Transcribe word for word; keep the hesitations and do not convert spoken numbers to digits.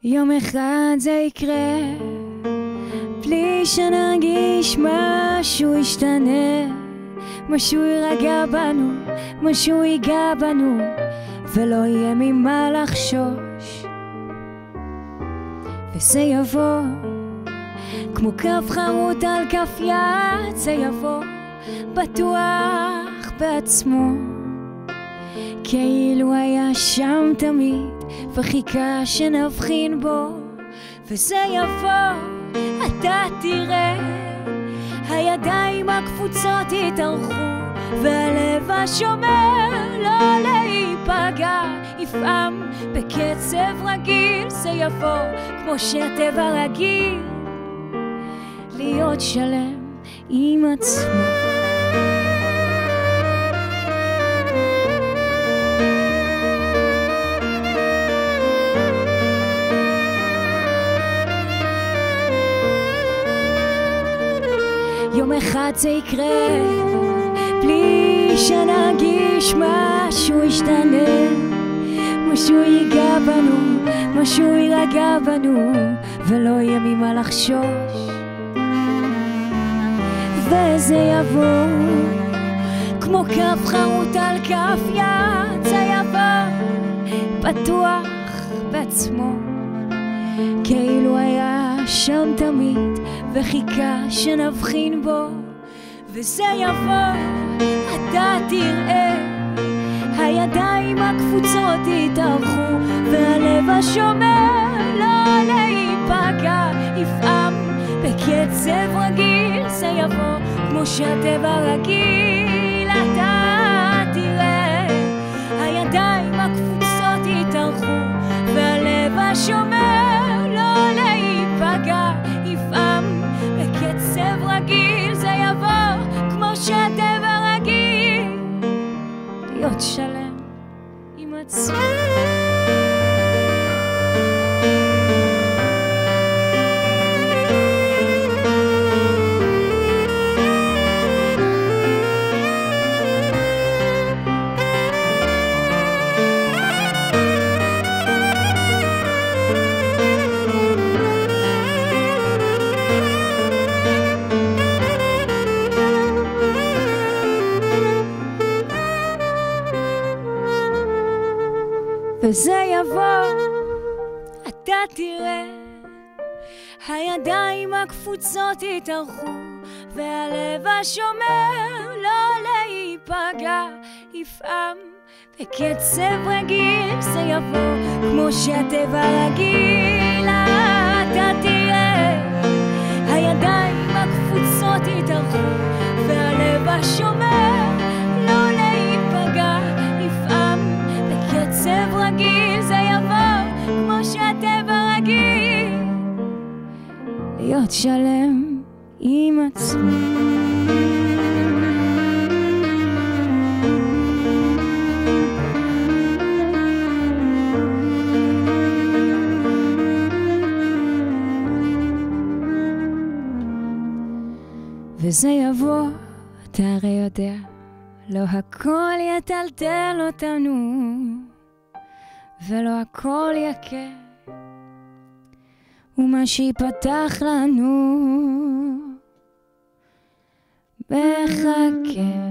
יום אחד זה יקרה בלי שנרגיש משהו ישתנה, משהו יירגע בנו, משהו ייגע בנו, ולא יהיה ממה לחשוש. וזה יבוא כמו כף חרוט על כף יד, זה יבוא בטוח בעצמו, כאילו היה שם תמיד וחיכה שנבחין בו. וזה יבוא, אתה תראה, הידיים הקפוצות יתארכו, והלב השומר לא להיפגע יפעם בקצב רגיל. זה יבוא כמו שהטבע רגיל להיות שלם עם עצמו. יום אחד זה יקרה בלי שנרגיש משהו ישתנה, משהו ייגע בנו, משהו יירגע בנו, ולא יהיה ממה לחשוש. וזה יבוא כמו כף חרוט על כף יד, זה יבוא פתוח בעצמו, כאילו היה שם תמיד וחיכה שנבחין בו. וזה יבוא, אתה תראה, הידיים הקפוצות יתארכו, והלב השומר לא להיפגע יפעם בקצב רגיל. זה יבוא כמו שהטבע רגיל, אתה תראה, הידיים הקפוצות יתארכו, והלב השומר לא להיפגע יפעם בקצב רגיל. זה יבוא כמו שהטבע רגיל להיות שלם עם עצמו. וזה יבוא, אתה תראה, הידיים הקפוצות יתארכו, והלב השומר לא להיפגע יפעם בקצב רגיל. זה יבוא כמו שהטבע רגיל, אתה תראה, הידיים הקפוצות יתארכו, והלב השומר לא להיפגע יפעם בקצב רגיל. זה יבוא כמו שהטבע רגיל להיות שלם עם עצמו. וזה יבוא, אתה הרי יודע, לא הכל יטלטל אותנו, ולא הכל יקר, ומה שיפתח לנו מחכה.